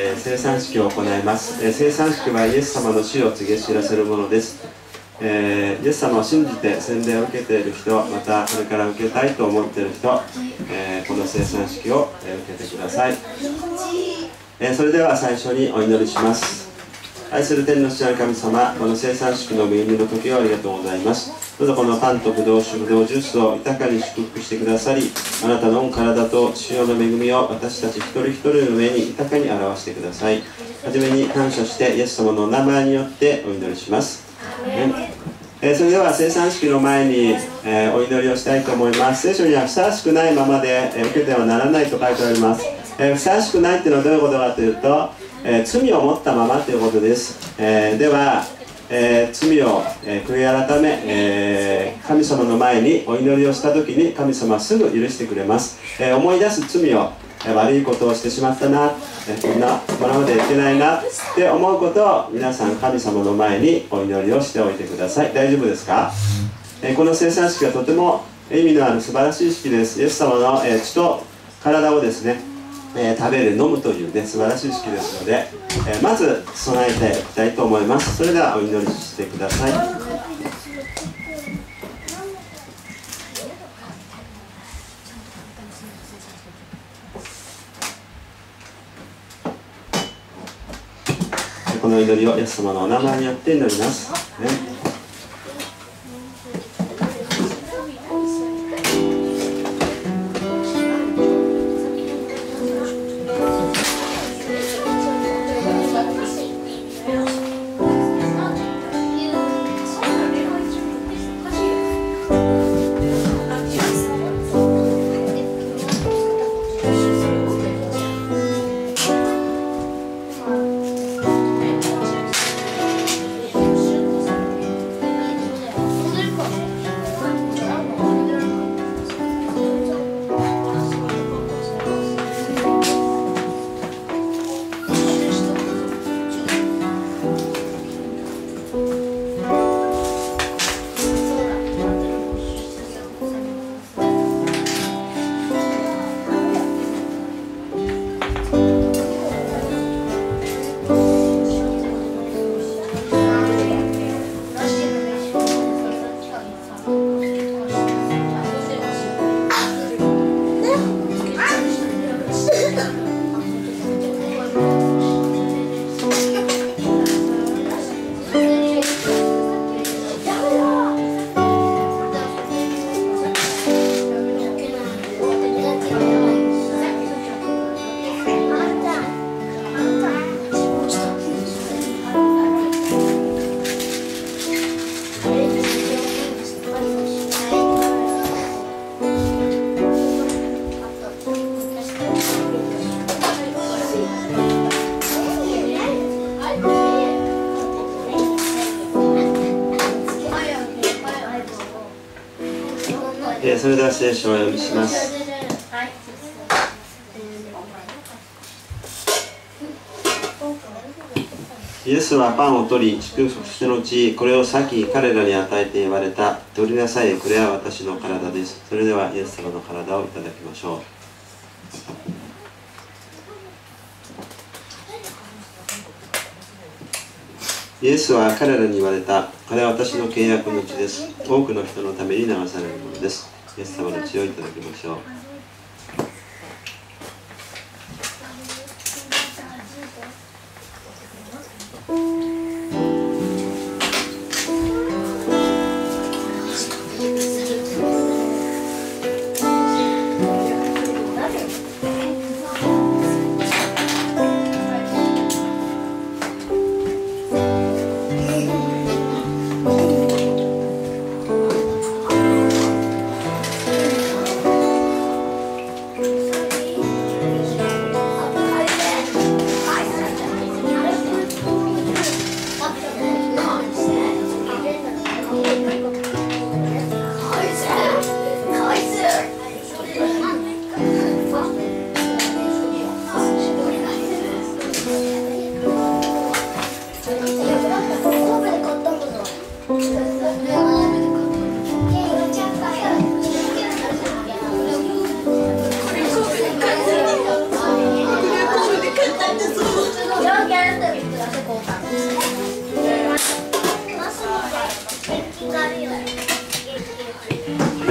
聖餐式を行います。聖餐式はイエス様の死を告げ知らせるものです。イエス様を信じて洗礼を受けている人、またこれから受けたいと思っている人、この聖餐式を受けてください。それでは最初にお祈りします。愛する天の父なる神様、この聖餐式の恵みの時をありがとうございます。どうぞこのパンとブドウ酒、ブドウジュースを豊かに祝福してくださり、あなたの御体と主よの恵みを私たち一人一人の上に豊かに表してください。はじめに感謝してイエス様のお名前によってお祈りします。それでは聖餐式の前に、お祈りをしたいと思います。聖書にはふさわしくないままで、受けてはならないと書いてあります。ふさわしくないというのはどういうことかというと、罪を持ったままということです。では、罪を、悔い改め、神様の前にお祈りをしたときに神様はすぐ許してくれます。思い出す罪を、悪いことをしてしまったな、こんなものまでいけないなって思うことを皆さん神様の前にお祈りをしておいてください。大丈夫ですか？この聖餐式はとても意味のある素晴らしい式です。イエス様の、血と体をですね、食べる飲むというね素晴らしい式ですので、まず備えていきたいと思います。それではお祈りしてください。この祈りをイエス様のお名前によって祈ります、それでは聖書をお読みします。イエスはパンを取り祝福してのち、これを裂き彼らに与えて言われた。取りなさい、これは私の体です。それではイエス様の体をいただきましょう。イエスは彼らに言われた。これは私の契約の血です。多くの人のために流されるものです。イエス様の血をいただきましょう。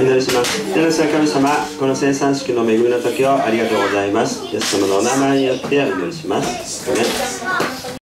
お祈りします。天の神様、この生産式の恵みの時をありがとうございます。イエス様のお名前によってお祈りします。アメン。